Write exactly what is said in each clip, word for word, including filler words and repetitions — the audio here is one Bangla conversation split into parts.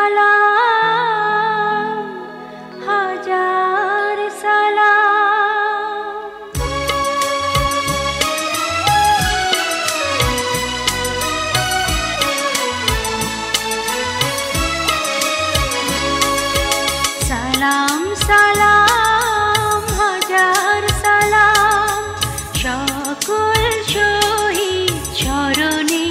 সালাম হাজার সালাম সালাম সালাম হাজার সালাম সকল শহীদ চরণে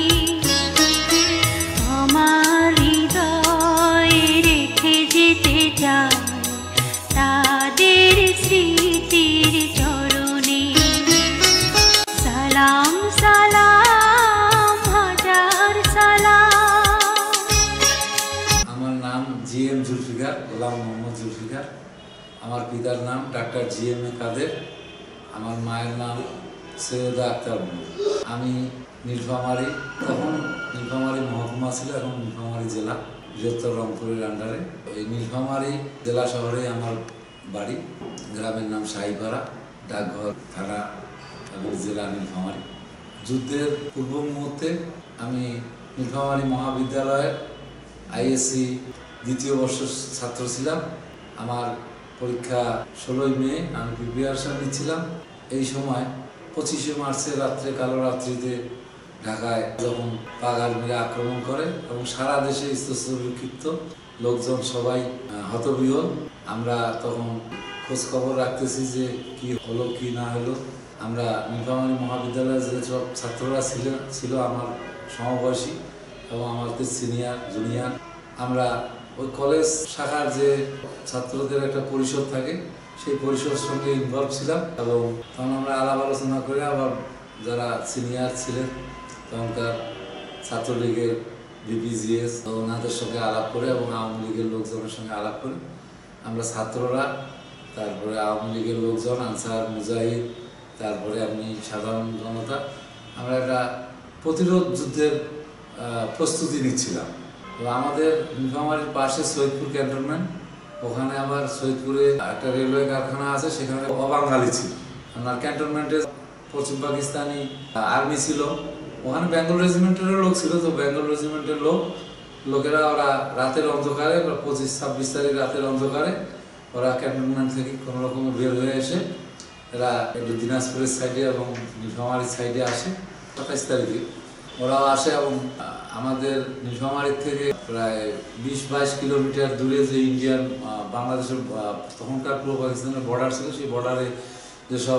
আমার হৃদয়ে রেখে যেতে চাই তাদের স্মৃতির চরণে সালাম সালাম হাজার সালাম। আমার নাম জি এম জুলফিকার, গোলাম মোহাম্মদ জুলফিকার। আমার পিতার নাম ডাক্তার জি এম এ কাদের। আমার মায়ের নাম সৈয়দা আক্তার। আমি নীলফামারী, তখন নীলফামারী মহকুমা ছিল, এখন নীলফামারী জেলা, বৃহত্তর রংপুরের আন্ডারে। এই নীলফামারী জেলা শহরে আমার বাড়ি। গ্রামের নাম শাহিপাড়া, ডাকঘর থানা এবং জেলা নীলফামারী। যুদ্ধের পূর্ব মুহূর্তে আমি নীলফামারী মহাবিদ্যালয়ের আইএসসি দ্বিতীয় বর্ষের ছাত্র ছিলাম। আমার পরীক্ষা ষোলোই মে, আমি প্রিপারেশন নিচ্ছিলাম। এই সময় পঁচিশে মার্চের রাত্রে, কালো রাত্রিতে ঢাকায় যখন পাক আর্মিরা আক্রমণ করে এবং সারা দেশে স্তব্ধ, লোকজন সবাই হতবিহ্বল। আমরা তখন খোঁজ খবর রাখতেছি যে কি হলো কি না হলো। আমরা নীলফামারী মহাবিদ্যালয়ের যে সব ছাত্ররা ছিল ছিল আমার সমবয়সী এবং আমাদের সিনিয়র জুনিয়র, আমরা ওই কলেজ শাখার যে ছাত্রদের একটা পরিষদ থাকে, সেই পরিষদের সঙ্গে ইনভলভ ছিলাম এবং তখন আমরা আলাপ আলোচনা করে আবার যারা সিনিয়র ছিলেন তখনকার ছাত্রলীগের বিপিজিএস ওনাদের সঙ্গে আলাপ করে এবং আওয়ামী লীগের লোকজনের সঙ্গে আলাপ করে আমরা ছাত্ররা, তারপরে আওয়ামী লীগের লোকজন, আনসার মুজাহিদ, তারপরে আমি সাধারণ জনতা, আমরা একটা প্রতিরোধ যুদ্ধের প্রস্তুতি নিচ্ছিলাম। তো আমাদের নীলফামারীর পাশে সৈয়দপুর ক্যান্টনমেন্ট, ওখানে আবার সৈয়দপুরে একটা রেলওয়ে কারখানা আছে, সেখানে অবাঙালি ছিল। আপনার ক্যান্টনমেন্টে পশ্চিম পাকিস্তানি আর্মি ছিল, ওখানে বেঙ্গল রেজিমেন্টেরও লোক ছিল। তো বেঙ্গল রেজিমেন্টের লোক লোকেরা ওরা রাতের অন্ধকারে, পঁচিশ ছাব্বিশ তারিখ রাতের অন্ধকারে ওরা ক্যান্টনমেন্ট থেকে কোনো রকমে বের হয়ে এসে এরা একটু দিনাজপুরের সাইডে এবং নীলফামারীর সাইডে আসে। সাতাইশ তারিখে ওরাও আসে এবং আমাদের নীলফামারীর থেকে প্রায় বিশ বাইশ কিলোমিটার দূরে যে ইন্ডিয়ান বাংলাদেশের তখনকার পূর্ব পাকিস্তানের বর্ডার ছিল, সেই বর্ডারে যেসব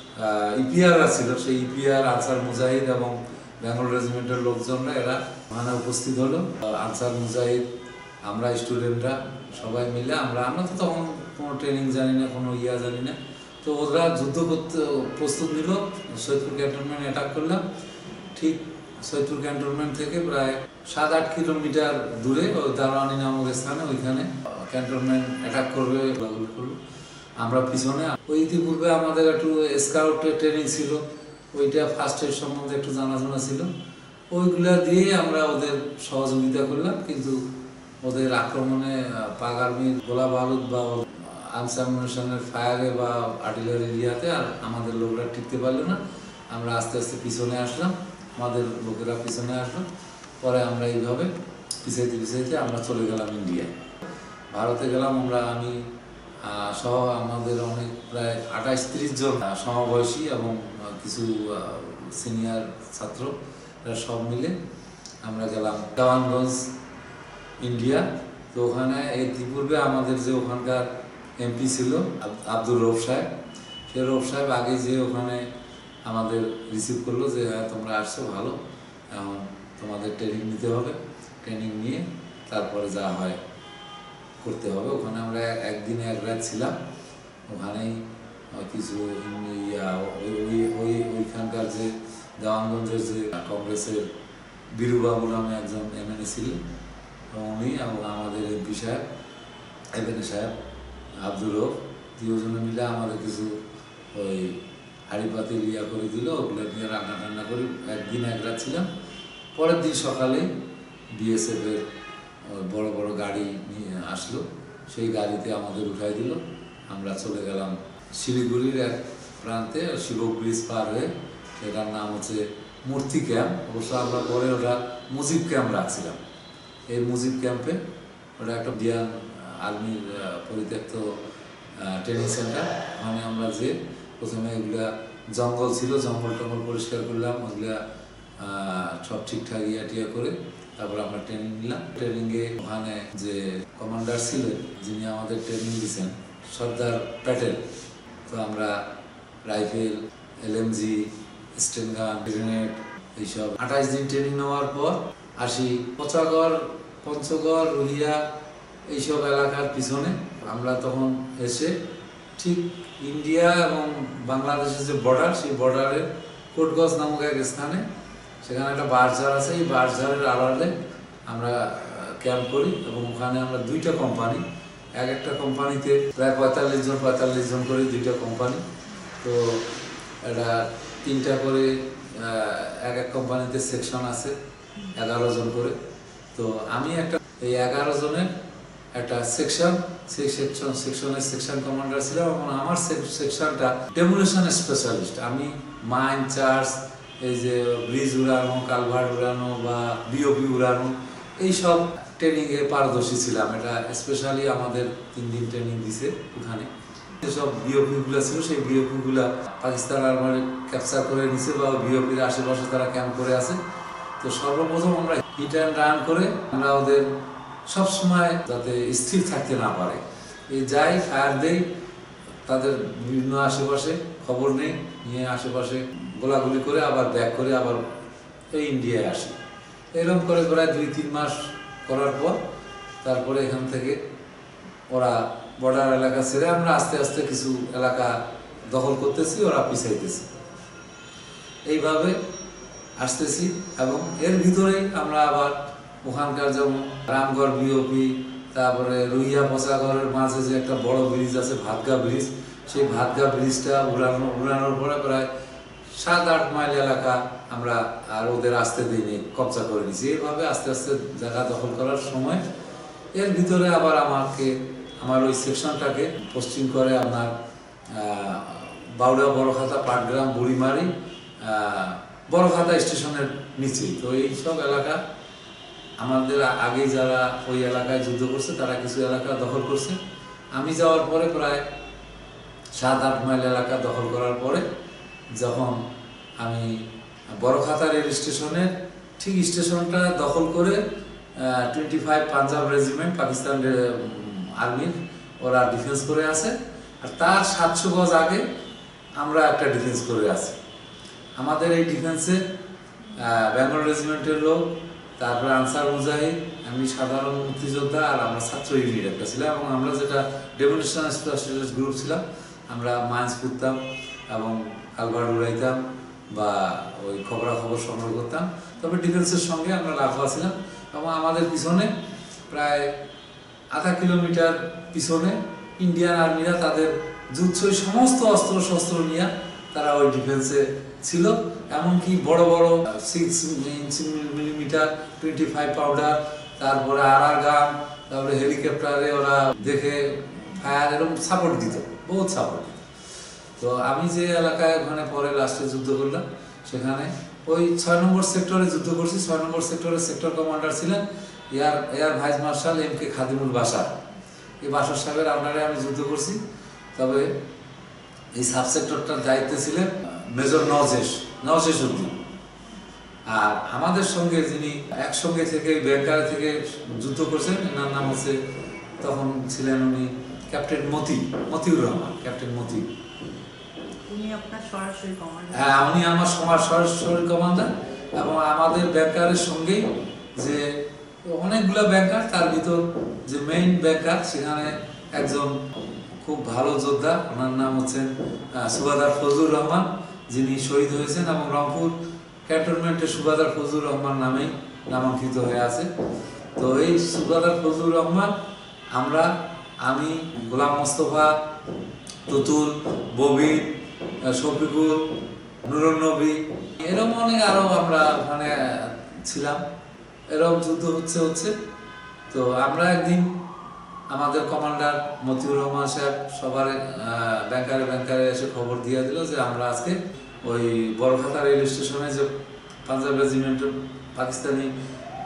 ইপিআররা ছিল, সেই ইপিআর, আনসার মুজাহিদ এবং বেঙ্গল রেজিমেন্টের লোকজনরা এরা ওখানে উপস্থিত হলো। আনসার মুজাহিদ, আমরা স্টুডেন্টরা সবাই মিলে, আমরা আমরা তো তখন কোনো ট্রেনিং জানি না, কোনো ইয়া জানি না। তো ওরা যুদ্ধ করতে প্রস্তুত নিল, সৈয়দপুর ক্যান্টনমেন্ট অ্যাটাক করলাম। ঠিক সৈয়দপুর ক্যান্টনমেন্ট থেকে প্রায় সাত আট কিলোমিটার দূরে ওই দারোয়ানি নামক স্থানে, ওইখানে ক্যান্টনমেন্ট অ্যাটাক করবে করলো। আমরা পিছনে, ওই ইতিপূর্বে আমাদের একটু স্কাউটের ট্রেনিং ছিল, ওইটা ফার্স্ট এড সম্বন্ধে একটু জানাশোনা ছিল, ওইগুলা দিয়ে আমরা ওদের সহযোগিতা করলাম। কিন্তু ওদের আক্রমণে পাক আর্মির গোলা বারুদ বা আর্মস অ্যামিউনিশনের ফায়ারে বা আর্টিলারি এরিয়াতে আর আমাদের লোকরা টিকতে পারলো না। আমরা আস্তে আস্তে পিছনে আসলাম, আমাদের লোকেরা পিছনে আসলো। পরে আমরা এইভাবে পিছাইতে পিছাইতে আমরা চলে গেলাম ইন্ডিয়ায়, ভারতে গেলাম। আমরা আমি সহ আমাদের অনেক প্রায় আঠাশ ত্রিশ জন সমবয়সী এবং কিছু সিনিয়র ছাত্র, এরা সব মিলে আমরা গেলাম দেওয়ানগঞ্জ, ইন্ডিয়া। তো ওখানে ইতিপূর্বে আমাদের যে ওখানকার এমপি ছিল আব্দুর রৌফ সাহেব, সে রৌফ সাহেব আগে যে ওখানে আমাদের রিসিভ করলো যে হ্যাঁ তোমরা আসছো ভালো, এখন তোমাদের ট্রেনিং নিতে হবে, ট্রেনিং নিয়ে তারপরে যা হয় করতে হবে। ওখানে আমরা একদিনে এক রাত ছিলাম, ওখানেই কিছু ইয়া ওই ওই ওইখানকার যে দেওয়ানগঞ্জের যে কংগ্রেসের বীরুবাবু নামে একজন এমএনএ ছিলেন, উনি এবং আমাদের এমপি সাহেব এমএনএ সাহেব আব্দুর রৌফ, দুজনে মিলে আমাদের কিছু ওই হাড়ি পাতি ইয়া করে দিল, ওগুলো নিয়ে রান্না টান্না করি একদিন এক রাত ছিলাম। পরের দিন সকালে বিএসএফের বড় বড় গাড়ি নিয়ে আসলো, সেই গাড়িতে আমাদের উঠাই দিল। আমরা চলে গেলাম শিলিগুড়ির এক প্রান্তে, শিবক ব্রিজ পার হয়ে, সেটার নাম হচ্ছে মূর্তি ক্যাম্প। অবশ্য আমরা পরে ওটা মুজিব ক্যাম্প রাখছিলাম। এই মুজিব ক্যাম্পে ওটা একটা ইন্ডিয়ান আর্মির পরিত্যক্ত ট্রেনিং সেন্টার। ওখানে আমরা যে প্রথমে এগুলা জঙ্গল ছিল, জঙ্গল টঙ্গল পরিষ্কার করলাম, ওগুলা সব ঠিকঠাক ইয়া টিয়া করে তারপর আমরা ট্রেনিং নিলাম। ট্রেনিংয়ে ওখানে যে কমান্ডার ছিলেন, যিনি আমাদের ট্রেনিং দিয়েছেন, সর্দার প্যাটেল। তো আমরা রাইফেল, এলএমজি, স্টেন গান, গ্রেনেড এইসব আঠাশ দিন ট্রেনিং নেওয়ার পর আসি পচাগড়, পঞ্চগড়, রুহিয়া এইসব এলাকার পিছনে। আমরা তখন এসে ঠিক ইন্ডিয়া এবং বাংলাদেশের যে বর্ডার, সেই বর্ডারের কোটগঞ্জ নামক এক স্থানে, সেখানে একটা বাঁশঝাড় আছে, এই বাঁশঝাড়ের আড়ালে আমরা ক্যাম্প করি। এবং ওখানে আমরা দুইটা কোম্পানি, এক একটা কোম্পানিতে প্রায় পঁয়তাল্লিশ জন পঁয়তাল্লিশ জন করে দুইটা কোম্পানি। তো এটা তিনটা করে এক এক কোম্পানিতে সেকশন আছে, এগারো জন করে। তো আমি একটা এই এগারো জনের একটা সেকশন, সেই সেকশন সেকশনের সেকশন কমান্ডার ছিলাম। এবং আমার সেকশনটা ডেমোলিশন স্পেশালিস্ট। আমি মাইন চার্জ, এই যে ব্রিজ উড়ানো, কালভার্ট উড়ানো বা বিওপি উড়ানো, এইসব ট্রেনিংয়ে পারদর্শী ছিলাম। এটা স্পেশালি আমাদের তিন দিন ট্রেনিং দিছে ওখানে। যেসব বিওপিগুলো ছিল, সেই বিওপিগুলো পাকিস্তান আর্মি ক্যাপচার করে নিছে বা বিওপির আশেপাশে তারা ক্যাম্প করে আছে। তো সর্বপ্রথম আমরা হিট অ্যান্ড রান করে আমরা ওদের সবসময় যাতে স্থির থাকতে না পারে, এই যাই ফায়ার দেই, তাদের বিভিন্ন আশেপাশে খবর নেই, নিয়ে আশেপাশে গোলাগুলি করে আবার ব্যাক করে আবার এই ইন্ডিয়ায় আসি। এরকম করে প্রায় দুই তিন মাস করার পর তারপরে এখান থেকে ওরা বর্ডার এলাকা ছেড়ে আমরা আস্তে আস্তে কিছু এলাকা দখল করতেছি, ওরা পিছাইতেছি, এইভাবে আসতেছি। এবং এর ভিতরেই আমরা আবার ওখানকার যেমন রামগড় বিওপি, তারপরে রুইয়া পচাগড়ের মাঝে যে একটা বড় ব্রিজ আছে ভাতগা ব্রিজ, সেই ভাতগা ব্রিজটা উড়ানো উড়ানোর পরে প্রায় সাত আট মাইল এলাকা আমরা আর ওদের আসতে দিইনি, কবজা করে নিয়েছি। এইভাবে আস্তে আস্তে জায়গা দখল করার সময় এর ভিতরে আবার আমাকে আমার ওই সেকশনটাকে পশ্চিম করে আপনার বাউড়া বড়খাতা, পাটগ্রাম, বুড়িমারি, বড়খাতা স্টেশনের নিচে। তো এইসব এলাকা আমাদের আগে যারা ওই এলাকায় যুদ্ধ করছে তারা কিছু এলাকা দখল করছে। আমি যাওয়ার পরে প্রায় সাত আট মাইল এলাকা দখল করার পরে যখন আমি বড়খাতা রেল স্টেশনের ঠিক স্টেশনটা দখল করে twenty five Punjab regiment Pakistan আর্মির ওরা ডিফেন্স করে আছে, আর তার সাতশো গজ আগে আমরা একটা ডিফেন্স করে আছি। আমাদের এই ডিফেন্সে বেঙ্গল রেজিমেন্টের লোক, তারপরে আনসার মুজাহিদ, আমি সাধারণ মুক্তিযোদ্ধা, আর আমরা ছাত্র ইউনিট একটা ছিলাম। এবং আমরা যেটা ডেমোলিশন স্পেশালিস্ট গ্রুপ ছিলাম, আমরা মাইন্স করতাম এবং কালভার্ট উড়াইতাম বা ওই খবরাখবর সংগ্রহ করতাম। তবে ডিফেন্সের সঙ্গে আমরা লাফা ছিলাম। এবং আমাদের পিছনে প্রায় আধা কিলোমিটার পিছনে ইন্ডিয়ান আর্মিরা তাদের যুদ্ধই সমস্ত অস্ত্র শস্ত্র নিয়ে তারা ওই ডিফেন্সে ছিল। এমনকি বড় বড় six millimetre twenty five powder, তারপরে আর আর গান, তারপরে হেলিকপ্টারে ওরা দেখে ফায়ার এরকম সাপোর্ট দিত, বহুত সাপোর্ট দিত। তো আমি যে এলাকায় ওখানে পরে লাস্টে যুদ্ধ করলাম, সেখানে ওই ছয় নম্বর সেক্টরে যুদ্ধ করছি। ছয় নম্বর সেক্টরের সেক্টর কমান্ডার ছিলেন air air vice marshal M K Khademul Bashar. এই বাসার সাহেবের আন্ডারে আমি যুদ্ধ করছি। তবে এই সাব সেক্টরটার দায়িত্বে ছিলেন মেজর নওশেষ নওশেষ উদ্দিন। আর আমাদের সঙ্গে যিনি একসঙ্গে থেকে ব্যাংকারে থেকে যুদ্ধ করছেন, এনার নাম হচ্ছে, তখন ছিলেন উনি ক্যাপ্টেন মতি মতিউর রহমান, ক্যাপ্টেন মতি। হ্যাঁ, উনি আমার সমাজ সরাসরি কমান্ডার। এবং আমাদের ব্যাংকারের সঙ্গেই যে অনেকগুলো ব্যাংকার, তার ভিতর যে মেইন ব্যাংকার, সেখানে একজন খুব ভালো যোদ্ধা, ওনার নাম হচ্ছেন সুবাদার ফজলুর রহমান, যিনি শহীদ হয়েছেন এবং রংপুর ক্যান্টনমেন্টে সুবাদার ফজলুর রহমান নামেই নামাঙ্কিত হয়ে আছে। তো এই সুবাদার ফজলুর রহমান, আমরা, আমি, গোলাম মোস্তফা, তুতুল, ববির, শফিকুল, নুরুন নবী, এরকম অনেক আরও আমরা ওখানে ছিলাম। এরকম যুদ্ধ হচ্ছে হচ্ছে তো আমরা একদিন আমাদের কমান্ডার মতিউর রহমান সাহেব সবার ব্যাংকারে ব্যাংকারে এসে খবর দিয়ে দিল যে আমরা আজকে ওই বড়খাতা রেল স্টেশনে যে পাঞ্জাব রেজিমেন্টের পাকিস্তানি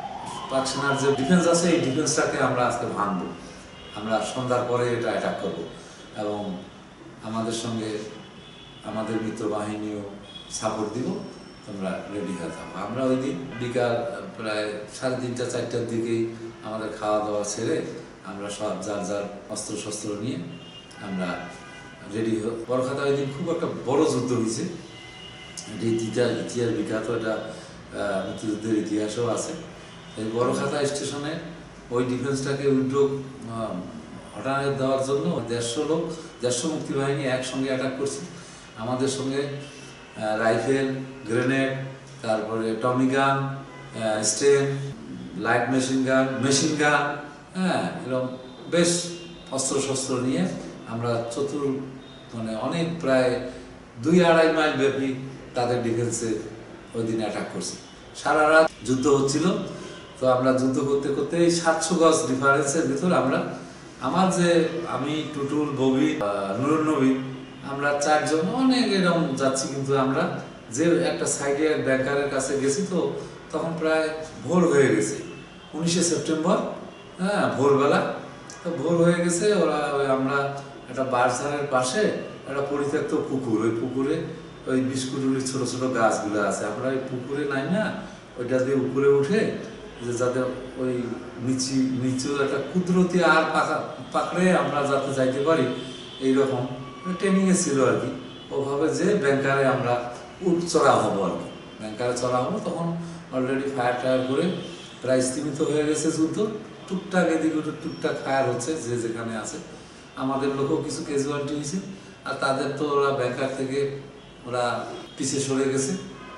পাক সেনার যে ডিফেন্স আছে এই ডিফেন্সটাকে আমরা আজকে ভাঙবো, আমরা সন্ধ্যার পরে এটা অ্যাটাক করব এবং আমাদের সঙ্গে আমাদের মিত্র বাহিনীও সাপোর্ট দিব, তোমরা রেডি হয়ে থাকো। আমরা ওই দিন বিকাল প্রায় সাড়ে তিনটা চারটার দিকেই আমাদের খাওয়া দাওয়া ছেড়ে আমরা সব যার যার অস্ত্র শস্ত্র নিয়ে আমরা রেডি হই। বড়খাতা ওই দিন খুব একটা বড় যুদ্ধ হয়েছে, এটি ইতিহাস ইতিহাস বিখ্যাত, এটা মুক্তিযুদ্ধের ইতিহাসও আছে। এই বড়খাতা স্টেশনে ওই ডিফেন্সটাকে উদ্যোগ হটানো দেওয়ার জন্য দেড়শো লোক দেড়শো মুক্তিবাহিনী একসঙ্গে অ্যাটাক করছে। আমাদের সঙ্গে রাইফেল, গ্রেনেড, তারপরে tommy gun, sten, light machine gun, machine gun, হ্যাঁ এরকম বেশ অস্ত্র শস্ত্র নিয়ে আমরা চতুর মানে অনেক প্রায় দুই আড়াই মাইল ব্যাপী তাদের ডিফেন্সে ওই দিন অ্যাটাক করছি। সারা রাত যুদ্ধ হচ্ছিল। তো আমরা যুদ্ধ করতে করতে এই সাতশো গজ ডিফারেন্সের ভিতর আমরা আমার যে আমি টুটুল, ববি, নুরুল নবী, আমরা চারজন অনেক এরকম যাচ্ছি, কিন্তু আমরা যে একটা সাইডে ব্যাংকারের কাছে গেছি তো তখন প্রায় ভোর হয়ে গেছে, উনিশে সেপ্টেম্বর, হ্যাঁ ভোরবেলা। তো ভোর হয়ে গেছে, ওরা ওই আমরা একটা বারঝাড়ের পাশে একটা পরিত্যক্ত পুকুর, ওই পুকুরে ওই বিস্কুটের ছোট ছোট গাছগুলো আছে, আমরা ওই পুকুরে নাই না ওইটা দিয়ে উপরে উঠে যে যাতে ওই নিচি নিচু একটা কুদরতি আর পাকা পাকড়ে আমরা যাতে যাইতে পারি এইরকম ট্রেনিংয়ে ছিল আর কি। ওভাবে যে ব্যাংকারে আমরা উঠ চড়া হবো আর কি, ব্যাংকারে চড়া হবো। তখন অলরেডি ফায়ার টায়ার করে প্রায় স্থিমিত হয়ে গেছে যুদ্ধ, টুকটাক এদিকে টুকটাক ফায়ার হচ্ছে যে যেখানে আছে। আমাদের লোকও কিছু ক্যাজুয়ালিটি হয়েছে, আর তাদের তো ওরা ব্যাংকার থেকে ওরা পিছিয়ে সরে গেছে।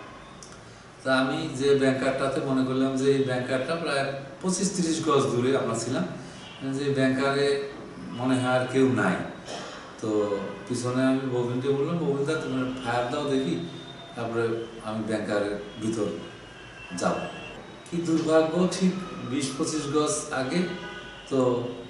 তা আমি যে ব্যাংকারটাতে মনে করলাম যে এই ব্যাংকারটা প্রায় পঁচিশ তিরিশ গজ দূরে আমরা ছিলাম, যে ব্যাংকারে মনে হয় আর কেউ নাই। তো পিছনে আমি ববিনকে বললাম, ববিনদা তুমি ফায়ার দাও দেখি, তারপরে আমি ব্যাংকারের ভিতর যাব। কি দুর্ভাগ্য, ঠিক বিশ পঁচিশ গজ আগে তো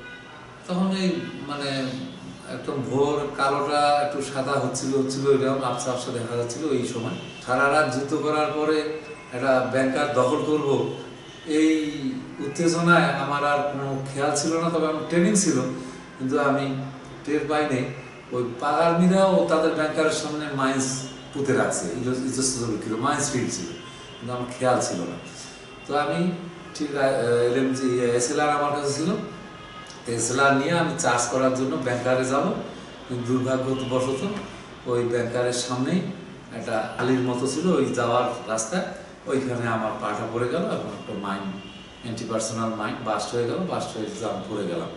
তখন এই মানে একদম ভোর কালোটা একটু সাদা হচ্ছিল হচ্ছিল এরকম আবসা আবসা দেখা যাচ্ছিল। এই সময় সারা রাত যুদ্ধ করার পরে একটা ব্যাংকার দখল করব, এই উত্তেজনায় আমার আর কোনো খেয়াল ছিল না। তবে আমার ট্রেনিং ছিল, কিন্তু আমি টের পাই নেই। ওই পাগার্মিরাও তাদের ব্যাংকারের সামনে মাইন্স পুঁতে রাখছে, মাইন্স ফিল্ড ছিল, কিন্তু আমার খেয়াল ছিল না। তো আমি ঠিক এলএমজি এসএলআর আমার কাছে ছিল, এসএলআর নিয়ে আমি চার্জ করার জন্য ব্যাংকারে যাব। কিন্তু দুর্ভাগ্যবশত ওই ব্যাংকারের সামনেই একটা আলির মতো ছিল, ওই যাওয়ার রাস্তায় ওইখানে আমার পাটা পড়ে গেল এবং একটা mine anti personnel mine burst হয়ে গেল। বাস্ট হয়ে আমি পড়ে গেলাম।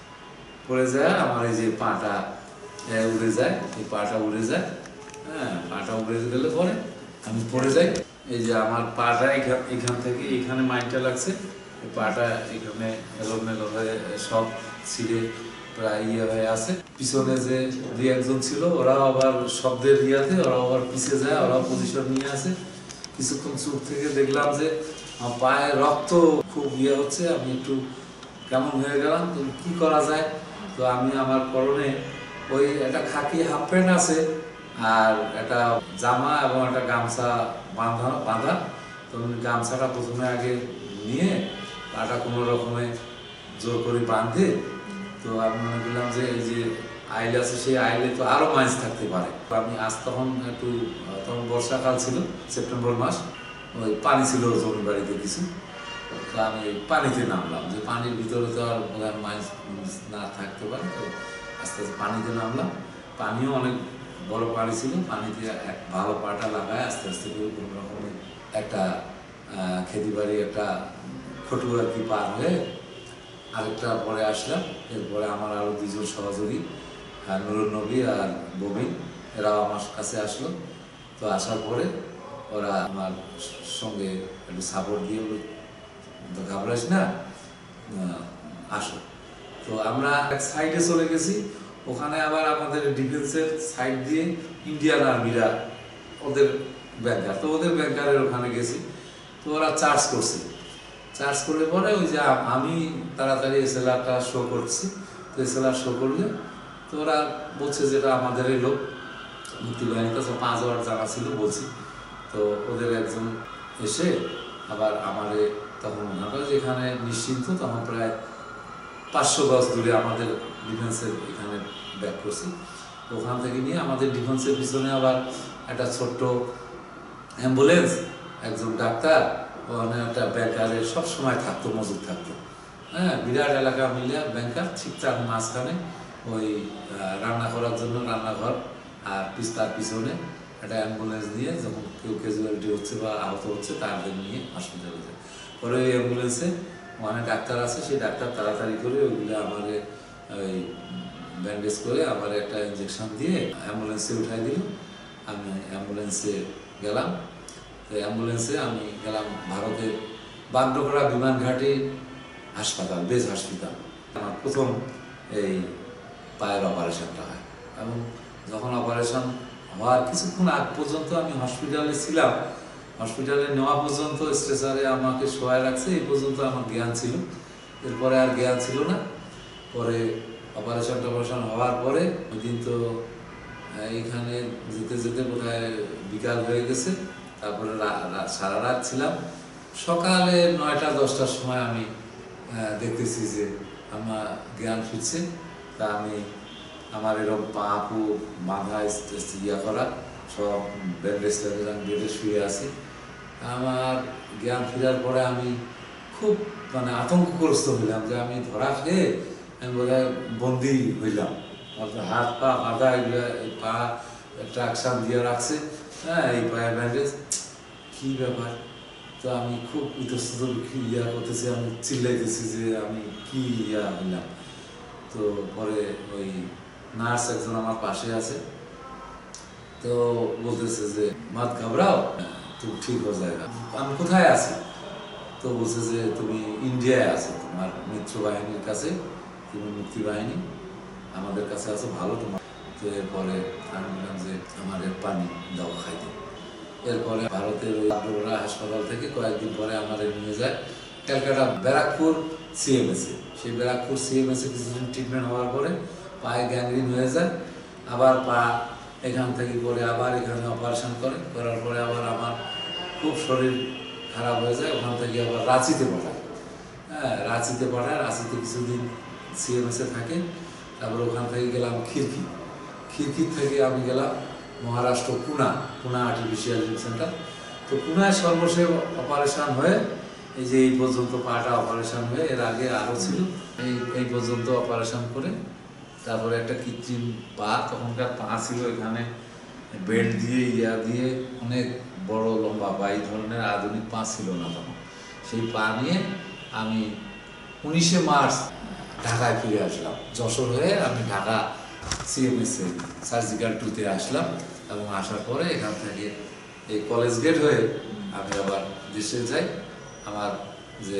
পড়ে যায় আমার এই যে পাটা উড়ে যায়, এই পাটা উড়ে যায়, হ্যাঁ পাটা উড়ে গেলে পরে আমি পড়ে যাই। এই যে আমার পাটা এখান এখান থেকে এখানে মাইন্ডটা লাগছে, এই পাটা এখানে এলোমেলো হয়ে সব ছিঁড়ে প্রায় ইয়ে হয়ে আছে। পিছনে যে দুই একজন ছিল ওরাও আবার শব্দের ইয়াতে ওরাও আবার পিছিয়ে যায়, ওরাও পজিশন নিয়ে আছে। কিছুক্ষণ চুপ থেকে দেখলাম যে আমার পায়ে রক্ত খুব ইয়ে হচ্ছে, আমি একটু কেমন হয়ে গেলাম। তো কী করা যায়, তো আমি আমার পরনে ওই একটা খাকি হাফ প্যান্ট আছে আর একটা জামা এবং একটা গামছা বাঁধা বাঁধা তো গামছাটা প্রথমে আগে নিয়ে পাটা কোনো রকমে জোর করে বাঁধে। তো আমি মনে করলাম যে এই যে আইল আছে সেই আইলে তো আরও মাইন্স থাকতে পারে। আমি আজ তখন একটু তখন বর্ষাকাল ছিল, সেপ্টেম্বর মাস, ওই পানি ছিল জমি বাড়িতে কিছু। তো আমি পানিতে নামলাম, যে পানির ভিতরে তো আর বোধ হয় মাইন্স না থাকতে পারে। তো আস্তে আস্তে পানিতে নামলাম, পানিও অনেক বড় পানি ছিল। পানিতে এক ভালো পাটা লাগায় আস্তে আস্তে করে কোনো রকমের একটা খেতে বাড়ি একটা ফটু আর কি পার হয়ে আরেকটা পরে আসলাম। এরপরে আমার আরও দুজন সহযোগী নুরুল নবী আর ববি এরাও আমার কাছে আসলো। তো আসার পরে ওরা আমার সঙ্গে একটু সাপোর্ট দিয়ে বলো ঘাবড়াস না, আসো। তো আমরা এক সাইডে চলে গেছি, ওখানে আবার আমাদের ডিফেন্সের সাইড দিয়ে ইন্ডিয়ান আর্মিরা ওদের ব্যাংকার, তো ওদের ব্যাংকারের ওখানে গেছি। তো ওরা চার্জ করছে, চার্জ করলে পরে ওই যে আমি তাড়াতাড়ি এসএলআরটা শো করছি। তো এসএলআর শো করলে তো ওরা বলছে যেটা আমাদেরই লোক, মুক্তিবাহিনীর কাছে পাঁচ হাজার জানা ছিল বলছি। তো ওদের একজন এসে আবার আমারে তখন ঘাটা যেখানে নিশ্চিন্ত, তখন প্রায় পাঁচশো গজ দূরে আমাদের ডিফেন্সের এখানে ব্যাক করছি। ওখান থেকে নিয়ে আমাদের ডিফেন্সের পিছনে আবার একটা ছোট্ট অ্যাম্বুলেন্স, একজন ডাক্তার, ওখানে একটা ব্যাংকারের সবসময় থাকতো, মজুদ থাকতো। হ্যাঁ, বিরাট এলাকা মিলে ব্যাংকার, ঠিক তার মাঝখানে ওই রান্না করার জন্য রান্নাঘর, আর তার পিছনে একটা অ্যাম্বুলেন্স নিয়ে যখন কেউ ক্যাজুয়ালিটি হচ্ছে বা আহত হচ্ছে তাদের নিয়ে হসপিটালে যায়। পরে ওই অ্যাম্বুলেন্সে ওখানে ডাক্তার আছে, সেই ডাক্তার তাড়াতাড়ি করে ওইগুলো আমাদের ওই ব্যান্ডেজ করে আবার একটা ইঞ্জেকশন দিয়ে অ্যাম্বুলেন্সে উঠাই দিল। আমি অ্যাম্বুলেন্সে গেলাম। তো অ্যাম্বুলেন্সে আমি গেলাম ভারতের বাগডোগরা বিমানঘাটি হাসপাতাল, বেজ হাসপাতাল। আমার প্রথম এই পায়ের অপারেশনটা হয়, এবং যখন অপারেশন হওয়ার কিছুক্ষণ আগ পর্যন্ত আমি হসপিটালে ছিলাম। হসপিটালে নেওয়া পর্যন্ত স্ট্রেচারে আমাকে শোয়ায় রাখছে, এই পর্যন্ত আমার জ্ঞান ছিল। এরপরে আর জ্ঞান ছিল না। পরে অপারেশন টপারেশন হওয়ার পরে ওই দিন তো এইখানে যেতে যেতে বোধহয় বিকাল হয়ে গেছে। তারপরে সারা রাত ছিলাম। সকালে নয়টা দশটার সময় আমি দেখতেছি যে আমার জ্ঞান ফিরছে। তা আমি আমার এরকম পা পু মাথা ইয়া করা সব ব্যান্ডেজ ট্যান্ডেজ, আমি বেডে শুয়ে আছি। আমার জ্ঞান ফেরার পরে আমি খুব মানে আতঙ্কগ্রস্ত হইলাম যে আমি ধরা খেয়ে আমি বোধহয় বন্দি হইলাম। হাত পা বাঁধা, এগুলো পা ট্রাকশান দিয়ে রাখছে, হ্যাঁ, এই পায়ের ব্যান্ডেজ, কী ব্যাপার। তো আমি খুব ইতস্তত ইয়া করতেছি, আমি চিল্লাইতেছি যে আমি কি ইয়া হইলাম। তো পরে ওই নার্স একজন আমার পাশে আছে, তো বলতেছে যে মত ঘাবড়াও, তুমি ঠিক হয়ে যাবে। আমি কোথায় আছি? তো বলছে যে তুমি ইন্ডিয়ায় আছো, তোমার মিত্র বাহিনীর কাছে, তুমি মুক্তি বাহিনী, আমাদের কাছে আছো, ভালো তোমার। তো এরপরে আমি বললাম যে আমার পানি দাও খাইতে। এরপরে ভারতের ওই বাগডোগরা হাসপাতাল থেকে কয়েকদিন পরে আমাদের নিয়ে যায় ক্যালকাটা ব্যারাকপুর সিএমএসে। সেই ব্যারাকপুর সিএমএসে কিছুদিন ট্রিটমেন্ট হওয়ার পরে পায়ে গ্যাংগ্রিন হয়ে যায়। আবার পা এখান থেকে করে আবার এখানে অপারেশন করে, করার পরে আবার আমার খুব শরীর খারাপ হয়ে যায়। ওখান থেকে আবার রাঁচিতে পাঠায়। হ্যাঁ, রাঁচিতে পাঠায়। রাঁচিতে কিছুদিন সিএমএসে থাকে। তারপরে ওখান থেকে গেলাম খিরকি। খিরকির থেকে আমি গেলাম Maharashtra Poona, Poona artificial limb centre. তো পুনায় সর্বশেষ অপারেশন হয়ে এই যে এই পর্যন্ত পাটা অপারেশন হয়ে, এর আগে আরও ছিল, এই এই পর্যন্ত অপারেশন করে তারপরে একটা কৃত্রিম পা, তখনকার পা ছিল এখানে বেল্ট দিয়ে ইয়া দিয়ে অনেক বড় লম্বা পা, এই ধরনের আধুনিক পা ছিল না তখন। সেই পা নিয়ে আমি উনিশে মার্চ ঢাকায় ফিরে আসলাম। যশোর হয়ে আমি ঢাকা সিএমএসে সার্জিক্যাল টুতে আসলাম, এবং আসার পরে এখান থেকে এই কলেজ গেট হয়ে আমি আবার দেশে যাই। আমার যে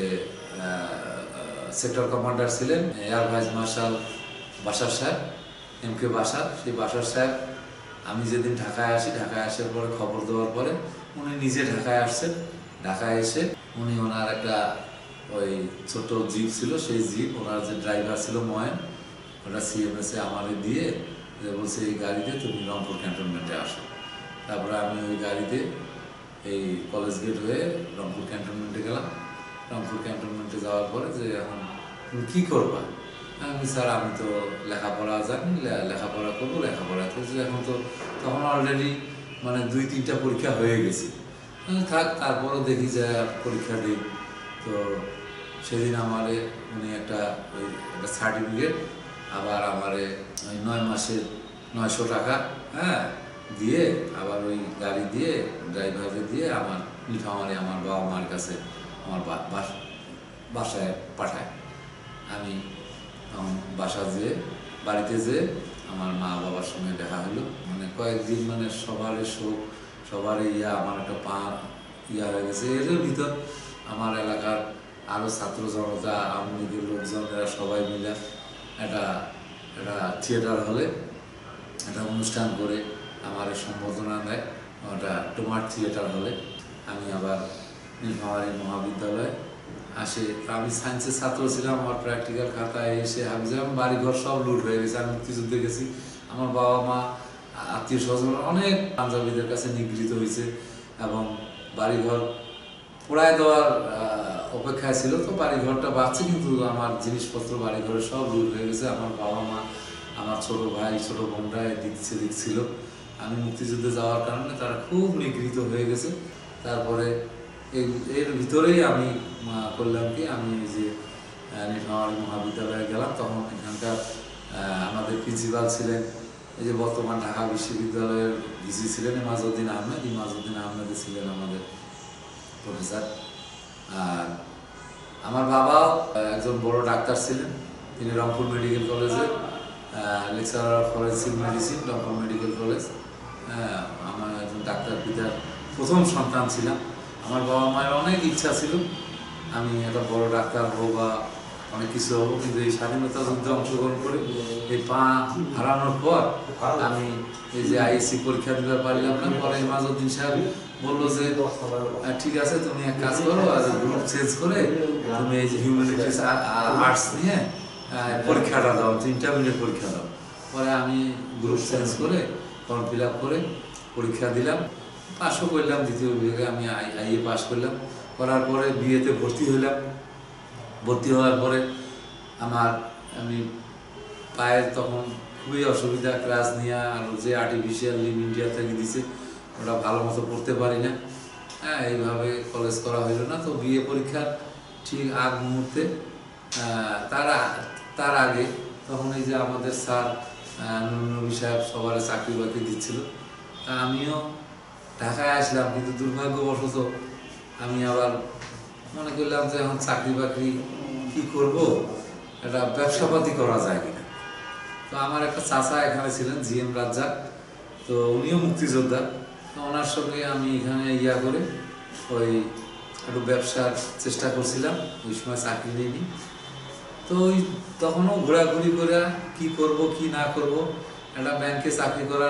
সেক্টর কমান্ডার ছিলেন এয়ার ভাইস মার্শাল বাশার সাহেব, এম কে বাশার, সেই বাশার সাহেব আমি যেদিন ঢাকায় আসি, ঢাকায় আসার পরে খবর দেওয়ার পরে উনি নিজে ঢাকায় আসছেন। ঢাকায় এসে উনি ওনার একটা ওই ছোট জিপ ছিল, সেই জিপ ওনার যে ড্রাইভার ছিল ময়েন, ওটা সিএমএসে আমারে দিয়ে বলছে এই গাড়িতে তুমি রংপুর ক্যান্টনমেন্টে আসো। তারপরে আমি ওই গাড়িতে এই কলেজ গেট হয়ে রংপুর ক্যান্টনমেন্টে গেলাম। রংপুর ক্যান্টনমেন্টে যাওয়ার পরে যে এখন তুমি কী করবা? আমি স্যার আমি তো লেখাপড়া জানি, লেখাপড়া করবো, লেখাপড়া করছি। এখন তো তখন অলরেডি মানে দুই তিনটা পরীক্ষা হয়ে গেছে, থাক তারপরও দেখি যে পরীক্ষা দিই। তো সেদিন আমারে উনি একটা ওই একটা সার্টিফিকেট, আবার আমারে ওই নয় মাসের নয়শো টাকা হ্যাঁ দিয়ে, আবার ওই গাড়ি দিয়ে ড্রাইভারে দিয়ে আমার নীলফামারী আমার বাবা মার কাছে আমার বাসায় পাঠায়। আমি বাসা যেয়ে বাড়িতে যেয়ে আমার মা বাবার সঙ্গে দেখা হলো। মানে কয়েকদিন মানে সবার শোক, সবার ইয়া, আমার একটা পা ইয়া হয়ে গেছে। এর ভিতর আমার এলাকার আরও ছাত্র জনতা, আওয়ামী লীগের লোকজন, এরা সবাই মিলে একটা একটা থিয়েটার হলে একটা অনুষ্ঠান করে আমার সম্বোধনা দেয়। ওটা টোমার থিয়েটার হলে আমি আবার নীলফামারী মহাবিদ্যালয়ে আসে। আমি সায়েন্সের ছাত্র ছিলাম। আমার প্র্যাকটিক্যাল খাতায় এসে আমি যেমন বাড়িঘর সব লুট হয়ে গেছে। আমি মুক্তিযুদ্ধে গেছি, আমার বাবা মা আত্মীয় স্বজন অনেক পাঞ্জাবিদের কাছে নিগৃহীত হয়েছে, এবং বাড়িঘর পোড়ায় দেওয়ার অপেক্ষায় ছিল। তো বাড়িঘরটা বাঁচছে, কিন্তু আমার জিনিসপত্র বাড়িঘরে সব লুট হয়ে গেছে। আমার বাবা মা, আমার ছোট ভাই ছোট বোনরা দিচ্ছে দিচ্ছিল। আমি মুক্তিযুদ্ধে যাওয়ার কারণে তারা খুব নিগৃহীত হয়ে গেছে। তারপরে এর ভিতরেই আমি করলাম কি, আমি যে নীলফামারী মহাবিদ্যালয়ে গেলাম, তখন এখানকার আমাদের প্রিন্সিপাল ছিলেন এই যে বর্তমান ঢাকা বিশ্ববিদ্যালয়ের ভিসি ছিলেন ইমাজউদ্দিন আহমেদ। ইমাজউদ্দিন আহমেদ ছিলেন আমাদের প্রফেসর। আর আমার বাবাও একজন বড় ডাক্তার ছিলেন, তিনি রংপুর মেডিকেল কলেজে lecturer of forensic medicine, Rangpur medical college. আমার একজন ডাক্তার পিতার প্রথম সন্তান ছিলাম। আমার বাবা মায়ের অনেক ইচ্ছা ছিল আমি একটা বড় ডাক্তার হবো বা অনেক কিছু হবো, কিন্তু এই স্বাধীনতা যুদ্ধে অংশগ্রহণ করে এই পা হারানোর পর আমি এই যে আইএসসি পরীক্ষা দিতে পারলাম না। পরে ইমাজউদ্দিন সাহেব বললো যে ঠিক আছে, তুমি এক কাজ করো, আর গ্রুপ চেঞ্জ করে তুমি এই যে হিউম্যানিটিস আর্টস নিয়ে পরীক্ষাটা দাও, ইন্টারমিডিয়েট পরীক্ষা দাও। পরে আমি গ্রুপ চেঞ্জ করে ফর্ম ফিল আপ করে পরীক্ষা দিলাম, পাসও করলাম। দ্বিতীয় বিভাগে আমি আই আইএ পাস করলাম। করার পরে বিএতে ভর্তি হইলাম। ভর্তি হওয়ার পরে আমার আমি পায়ের তখন খুবই অসুবিধা, ক্লাস নিয়ে আর যে আর্টিফিশিয়াল লিম ইন্ডিয়া থেকে দিছে ওটা ভালো মতো পড়তে পারি না। হ্যাঁ, এইভাবে কলেজ করা হইল না। তো বিএ পরীক্ষার ঠিক আগ মুহূর্তে তার তার আগে তখন এই যে আমাদের স্যার নবী সাহেব সবার চাকরি বাকরি দিচ্ছিল। তা আমিও ঢাকায় আসলাম, কিন্তু দুর্ভাগ্যবশত আমি আবার মনে করলাম যে এখন চাকরি বাকরি কী করবো, একটা ব্যবসাপাতি করা যায় কিনা। তো আমার একটা চাচা এখানে ছিলেন, জি এম রাজ্জাক, তো উনিও মুক্তিযোদ্ধা। তো ওনার সঙ্গে আমি এখানে ইয়া করে ওই একটু ব্যবসার চেষ্টা করছিলাম। ওই সময় চাকরি নিইনি। তো ওই তখনও ঘোরাঘুরি করে কি করব কি না করব, একটা ব্যাংকে চাকরি করার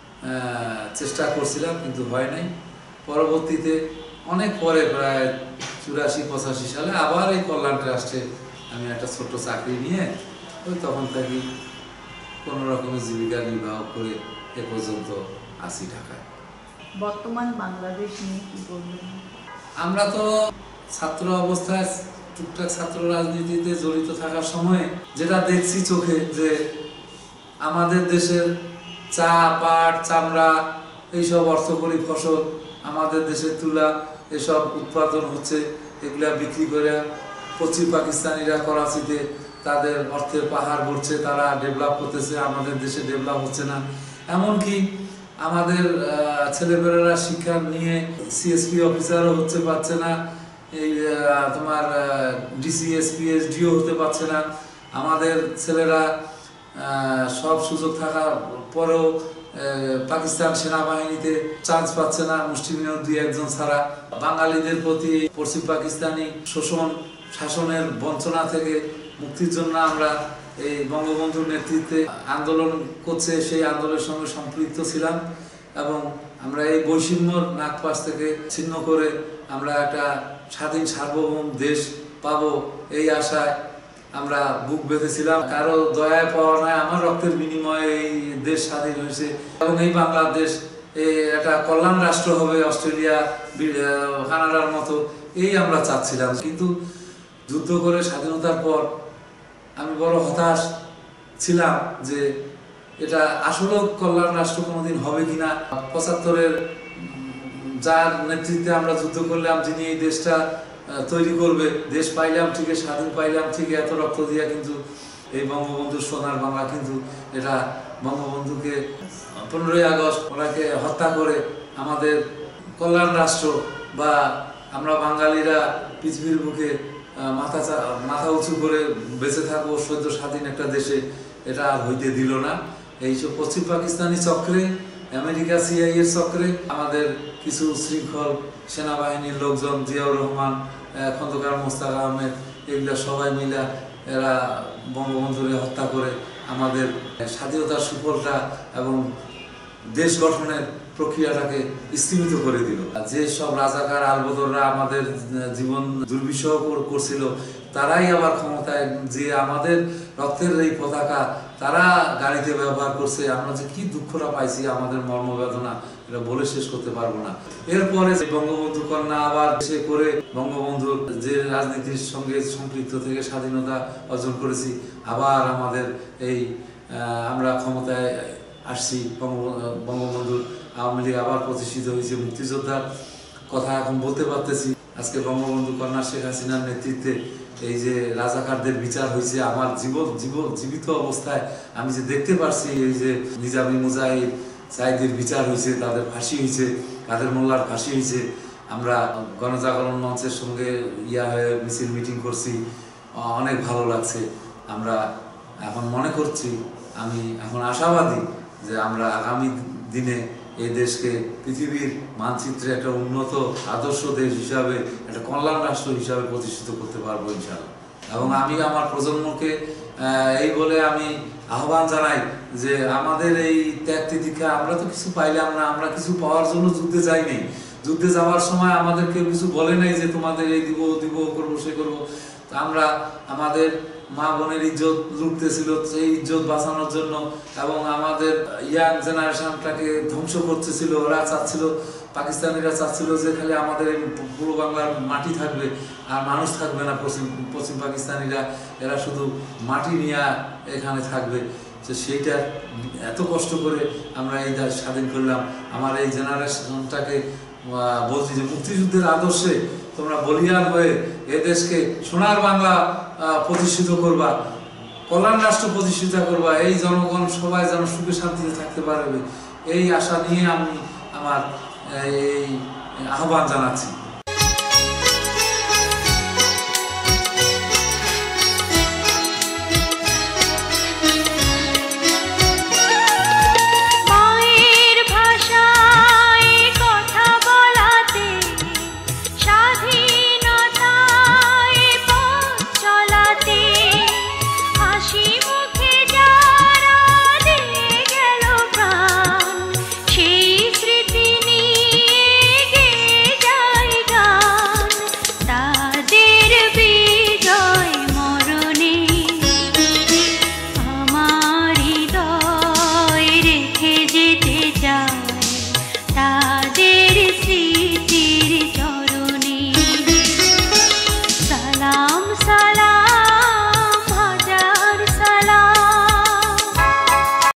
চেষ্টা করছিলাম, কিন্তু হয় নাই। পরবর্তীতে অনেক পরে প্রায় চুরাশি পঁচাশি সালে আবার এই কল্যাণ ট্রাস্টে আমি একটা ছোট্ট চাকরি নিয়ে ওই তখন থাকি কোনো রকমের জীবিকা নির্বাহ করে এ পর্যন্ত আসি ঢাকায়। বর্তমান বাংলাদেশ নিয়ে কি বলবেন? আমরা তো ছাত্র অবস্থায় টুকটাক ছাত্র রাজনীতিতে জড়িত থাকার সময় যেটা দেখছি চোখে, যে আমাদের দেশের চা, পাট, চামড়া, এইসব অর্থকরী ফসল, আমাদের দেশের তুলা, এসব উৎপাদন হচ্ছে। এগুলা বিক্রি করে পশ্চিম পাকিস্তানিরা করাচিতে তাদের অর্থের পাহাড় ভরছে, তারা ডেভেলপ করতেছে, আমাদের দেশে ডেভেলপ হচ্ছে না। এমনকি আমাদের ছেলেমেয়েরা শিক্ষা নিয়ে সিএসপি অফিসারও হচ্ছে পাচ্ছে না, এই তোমার ডিসিএস পিএইচডিও হতে পারছে না। আমাদের ছেলেরা সব সুযোগ থাকার পরেও পাকিস্তান সেনাবাহিনীতে চান্স পাচ্ছে না, মুষ্টিমেয় দুই একজন ছাড়া। বাঙালিদের প্রতি পশ্চিম পাকিস্তানি শোষণ শাসনের বঞ্চনা থেকে মুক্তির জন্য আমরা এই বঙ্গবন্ধুর নেতৃত্বে আন্দোলন করছে, সেই আন্দোলনের সঙ্গে সম্পৃক্ত ছিলাম। এবং আমরা এই বৈষম্যর নাগপাশ থেকে ছিন্ন করে আমরা একটা স্বাধীন সার্বভৌম দেশ পাবো, এই আশায় আমরা বুক বেঁধেছিলাম। কারো দয়ায় পাওয়া নয়, আমার রক্তের বিনিময়ে এই দেশ স্বাধীন হয়েছে। এবং এই বাংলাদেশ এই একটা কল্যাণ রাষ্ট্র হবে, অস্ট্রেলিয়া কানাডার মতো, এই আমরা চাচ্ছিলাম। কিন্তু যুদ্ধ করে স্বাধীনতার পর আমি বড় হতাশ ছিলাম যে এটা আসলেও কল্যাণ রাষ্ট্র কোনোদিন হবে কিনা। পঁচাত্তরের যার নেতৃত্বে আমরা যুদ্ধ করলাম, যিনি এই দেশটা তৈরি করবে, দেশ পাইলাম ঠিকই, স্বাধীন পাইলাম ঠিকই এত রক্ত দিয়া, কিন্তু এই বঙ্গবন্ধুর সোনার বাংলা কিন্তু এটা বঙ্গবন্ধুকে পনেরোই আগস্ট ওনাকে হত্যা করে আমাদের কল্যাণ রাষ্ট্র বা আমরা বাঙালিরা পৃথিবীর বুকে মাথা মাথা উঁচু করে বেঁচে থাকবো সদ্য স্বাধীন একটা দেশে, এটা আর হইতে দিল না। এইসব পশ্চিম পাকিস্তানি চক্রে, আমেরিকা সিআই এর চক্রে আমাদের কিছু শৃঙ্খল সেনাবাহিনীর লোকজন, জিয়াউর রহমান, খন্দকার মোস্তাক আহমেদ, এগুলা সবাই মিলে এরা বঙ্গবন্ধুরে হত্যা করে আমাদের স্বাধীনতার সুফলটা এবং দেশ গঠনের প্রক্রিয়াটাকে স্থগিত করে দিল। যে সব রাজাকার আলবদররা আমাদের জীবন দুর্বিষহ করছিল, তারাই আবার ক্ষমতায়, যে আমাদের রক্তের এই পতাকা তারা গাড়িতে ব্যবহার করছে। আমরা যে কি দুঃখটা পাইছি, আমাদের মর্মবেদনা এটা বলে শেষ করতে পারবো না। এরপরে বঙ্গবন্ধু কন্যা আবার সে করে বঙ্গবন্ধুর যে রাজনীতির সঙ্গে সম্পৃক্ত থেকে স্বাধীনতা অর্জন করেছি, আবার আমাদের এই আমরা ক্ষমতায় আসছি, বঙ্গবন্ধুর আওয়ামী লীগ আবার প্রতিষ্ঠিত হয়েছে, মুক্তিযোদ্ধার কথা এখন বলতে পারতেছি। আজকে বঙ্গবন্ধু কন্যা শেখ হাসিনার নেতৃত্বে এই যে রাজাকারদের বিচার হয়েছে, আমার জীবন জীবন জীবিত অবস্থায় আমি যে দেখতে পারছি, এই যে নিজামী মুজাহিদ সাইদির বিচার হয়েছে, তাদের ফাঁসি হয়েছে, কাদের মোল্লার ফাঁসি হয়েছে। আমরা গণজাগরণ মঞ্চের সঙ্গে ইয়া হয়ে মিছিল মিটিং করছি, অনেক ভালো লাগছে। আমরা এখন মনে করছি, আমি এখন আশাবাদী যে আমরা আগামী দিনে এই দেশকে পৃথিবীর মানচিত্রে একটা উন্নত আদর্শ দেশ হিসাবে, একটা কল্যাণ রাষ্ট্র হিসাবে প্রতিষ্ঠিত করতে পারবো ইনশাআল্লাহ। এবং আমি আমার প্রজন্মকে এই বলে আমি আহ্বান জানাই যে আমাদের এই ত্যাগ তিতিক্ষা, আমরা তো কিছু পাইলাম না, আমরা কিছু পাওয়ার জন্য যুদ্ধে যাইনি। যুদ্ধে যাওয়ার সময় আমাদের কেউ কিছু বলে নাই যে তোমাদের এই দিব দিব করবো সে করবো। আমরা আমাদের মা বোনের ইজ্জত লুটতেছিল, সেই ইজ্জত বাঁচানোর জন্য, এবং আমাদের ইয়াং জেনারেশনটাকে ধ্বংস করতেছিল। ওরা চাচ্ছিল, পাকিস্তানিরা চাচ্ছিল যে খালি আমাদের এই পূর্ব বাংলার মাটি থাকবে আর মানুষ থাকবে না। পশ্চিম পশ্চিম পাকিস্তানিরা এরা শুধু মাটি নিয়ে এখানে থাকবে। তো সেইটা এত কষ্ট করে আমরা এই দেশ স্বাধীন করলাম। আমার এই জেনারেশনটাকে বলছি যে মুক্তিযুদ্ধের আদর্শে তোমরা বলিয়ান হয়ে এ দেশকে সোনার বাংলা প্রতিষ্ঠিত করবা, কল্যাণ রাষ্ট্র প্রতিষ্ঠিত করবা, এই জনগণ সবাই যেন সুখে শান্তিতে থাকতে পারবে, এই আশা নিয়ে আমি আমার এই আহ্বান জানাচ্ছি।